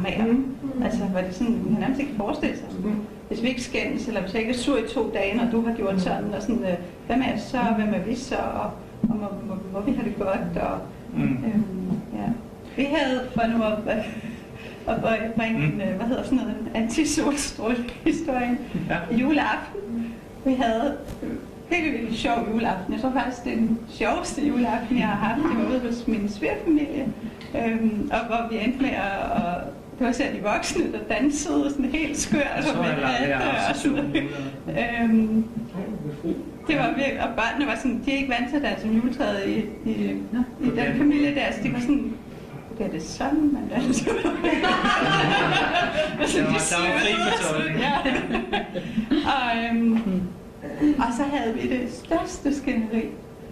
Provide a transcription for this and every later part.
ignorere. Altså, hvor det sådan, man kan nærmest ikke forestille sig. Hvis vi ikke skændes, eller hvis jeg ikke er sur i 2 dage, når du har gjort sådan, og sådan, hvad med så, hvem er vi så, og hvor vi har det godt, og ja. Vi havde for nu at bringe en, hvad hedder sådan noget, en anti-solstråle-historien juleaften. Vi havde virkelig sjov juleaften. Jeg tror faktisk, det er den sjoveste juleaften, jeg har haft. Det var ude hos min svigerfamilie, og hvor vi endte med at det var selv de voksne, der dansede sådan helt skørt og med og sådan noget. Det var virkelig, og børnene var sådan, de er ikke vant til at danse om juletræet i den familie der, så de var sådan, ja, det er sådan, man danser. Der var fri fortolkning. Og så havde vi det største skænderi.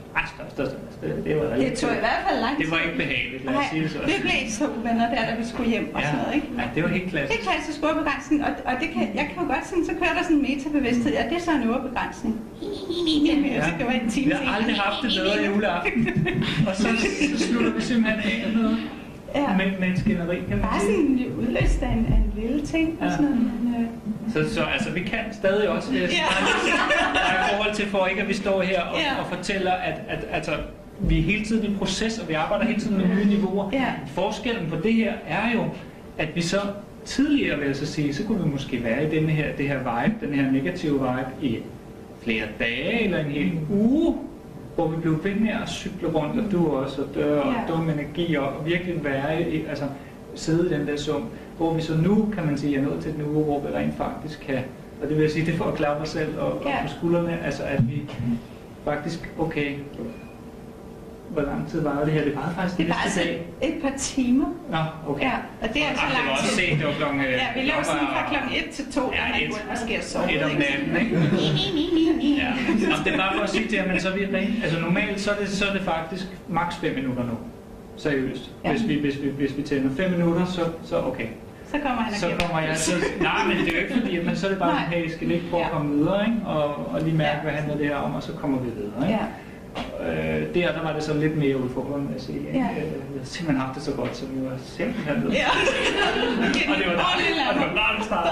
Det tog i hvert fald lang tid. Det var ikke behageligt, lad os sige det så. Vi blev så uvenner der, da vi skulle hjem og sådan noget, ikke? Ja, det var helt klassisk. Det er klassisk ordbegrænsning, og det kan, jeg kan jo godt sådan, så kører der sådan en metabevidsthed, ja, det er så en ordbegrænsning. Det var en time. Vi har aldrig haft det bedre juleaften, og så slutter vi simpelthen af noget. Ja. Med en skænderi, kan man bare sige. sådan udløst af en lille ting og sådan noget. Så altså, vi kan stadig også, vil jeg sige, der er i forhold til, for ikke at vi står her og fortæller, at altså, vi er hele tiden i proces, og vi arbejder hele tiden med nye niveauer. Forskellen på det her er jo, at vi så tidligere, vil jeg så sige, så kunne vi måske være i det her vibe, den her negative vibe i flere dage eller en hel uge, hvor vi blev ved med at cykle rundt, og du også, og dør, og dum energi, og virkelig være i, altså sidde i den der sum, hvor vi så nu, kan man sige, er nået til den uge, hvor vi rent faktisk kan, og det vil jeg sige, det er for at klappe mig selv og på skuldrene, altså at vi faktisk, okay, hvor lang tid var det her? Det var faktisk det næste dag. Et par timer. Nå, okay. Ja, og det er altså lang tid. Det var også sent, det var klokken... Ja, vi lå sådan fra klokken 1 til 2, og man burde måske have sovet. 1 om natten, ikke? Ja. Jamen, det er bare for at sige til jer, men så er vi rent... Altså normalt, så er det faktisk maks 5 minutter nu. Seriøst. Ja. Hvis vi tænder 5 minutter, så okay. Så kommer han så kommer jeg til... Nej, men det er jo ikke fordi, men så er det bare, hey, skal vi ikke prøve at komme videre, ikke? Og lige mærke, hvad handler det her om, og så kommer vi videre, ikke? Ja. Der var det så lidt mere udfordrende at sige. Jeg har simpelthen haft det så godt, som vi var simpelthen ved. Ja. Og det var langt start.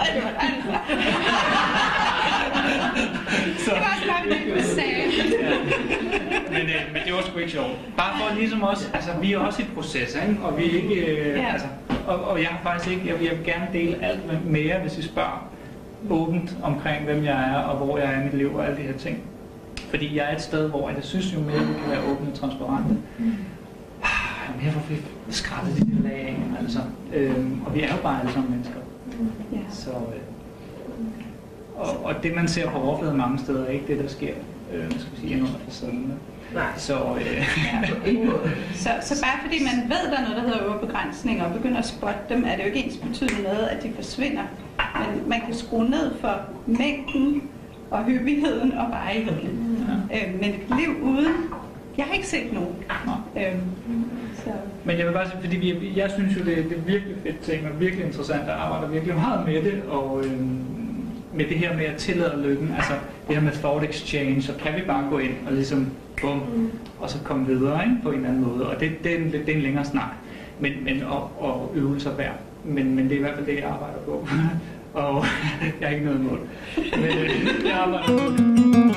Det var også bare det, du sagde. Men det var sgu ikke sjovt. Bare for ligesom også, altså vi er også i proces, ikke? Og vi er ikke, altså, og jeg har faktisk ikke, jeg vil gerne dele alt med jer, hvis I spørger åbent omkring, hvem jeg er, og hvor jeg er i mit liv, og alle de her ting. Fordi jeg er et sted, hvor jeg synes jo mere, vi kan være åbne og transparente. Mere får vi skrællet de der lag af, altså. Og vi er jo bare alle sammen mennesker. Så, og det man ser på overfladen mange steder er ikke det, der sker, skal vi sige, ind under facaden. Nej. Så bare fordi man ved, der er noget, der hedder ordbegrænsninger, og begynder at spotte dem, er det jo ikke ens betydende med, at de forsvinder. Men man kan skrue ned for mængden og hyppigheden og varigheden. Men et liv uden, jeg har ikke set nogen. Men jeg vil bare sige, fordi jeg synes jo, det er virkelig fedt ting, og virkelig interessant, at arbejde virkelig meget med det, og med det her med at tillade lykken, altså det her med thought exchange, så kan vi bare gå ind og ligesom, bum, og så komme videre, ikke, på en eller anden måde, og det er en længere snak, men og øvelser værd, men det er i hvert fald det, jeg arbejder på. Og jeg har ikke noget mål. Men jeg arbejder på det.